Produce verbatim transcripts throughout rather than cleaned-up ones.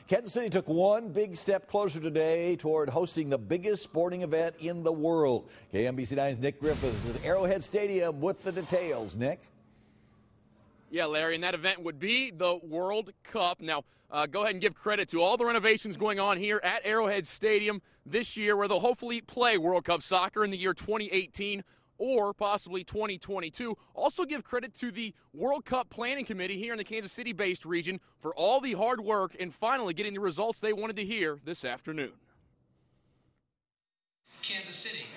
Kansas City took one big step closer today toward hosting the biggest sporting event in the world. K M B C nine's Nick Griffiths is at Arrowhead Stadium with the details. Nick? Yeah, Larry, and that event would be the World Cup. Now, uh, go ahead and give credit to all the renovations going on here at Arrowhead Stadium this year, where they'll hopefully play World Cup soccer in the year twenty eighteen or possibly twenty twenty-two. Also give credit to the World Cup Planning Committee here in the Kansas City-based region for all the hard work and finally getting the results they wanted to hear this afternoon. Kansas City.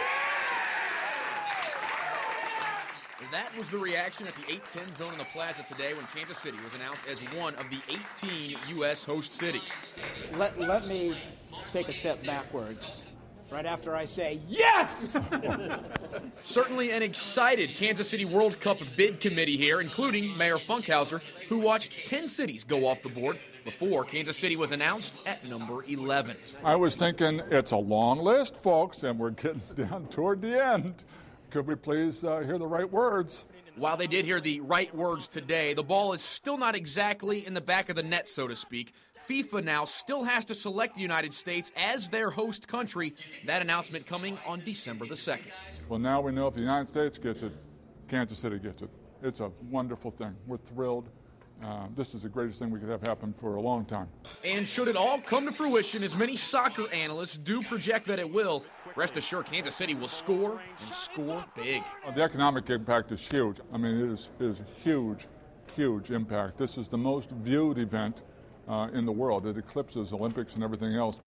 That was the reaction at the eight ten zone in the plaza today when Kansas City was announced as one of the eighteen U S host cities. Let, let me take a step backwards right after I say yes! Certainly an excited Kansas City World Cup bid committee here, including Mayor Funkhauser, who watched ten cities go off the board before Kansas City was announced at number eleven. I was thinking it's a long list, folks, and we're getting down toward the end. Could we please uh, hear the right words? While they did hear the right words today, the ball is still not exactly in the back of the net, so to speak. FIFA now still has to select the United States as their host country. That announcement coming on December the second. Well, now we know if the United States gets it, Kansas City gets it. It's a wonderful thing. We're thrilled. Uh, this is the greatest thing we could have happen for a long time. And should it all come to fruition, as many soccer analysts do project that it will, rest assured Kansas City will score and score big. Uh, the economic impact is huge. I mean, it is, it is a huge, huge impact. This is the most viewed event uh, in the world. It eclipses Olympics and everything else.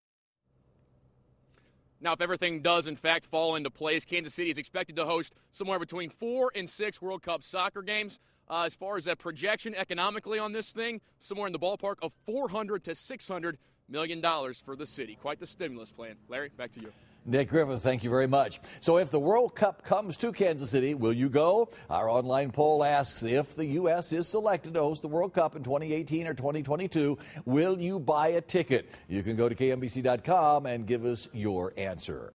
Now, if everything does, in fact, fall into place, Kansas City is expected to host somewhere between four and six World Cup soccer games. Uh, as far as a projection economically on this thing, somewhere in the ballpark of four hundred to six hundred million dollars for the city. Quite the stimulus plan. Larry, back to you. Nick Griffith, thank you very much. So if the World Cup comes to Kansas City, will you go? Our online poll asks if the U S is selected to host the World Cup in twenty eighteen or twenty twenty-two, will you buy a ticket? You can go to K M B C dot com and give us your answer.